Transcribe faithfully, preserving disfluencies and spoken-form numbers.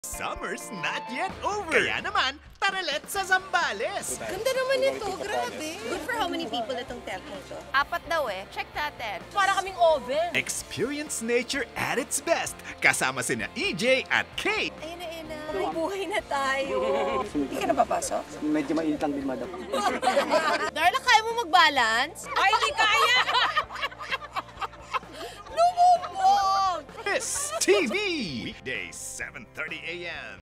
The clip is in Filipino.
Summer's not yet over. Kaya naman, tara let's sa Zambales. Ganda naman ito, grabe. Good for how many people itong tent nito? Apat daw eh. Check natin. Para kaming oven. Experience nature at its best. Kasama sina E J at Kate. Ayun na, ayun na. May buhay na tayo. Hindi ka na papasok? Medyo mainit lang din, madam. Darla, kaya mo mag-balance? Ay, hindi kaya! Lumubog! This T V. Weekdays, seven thirty a m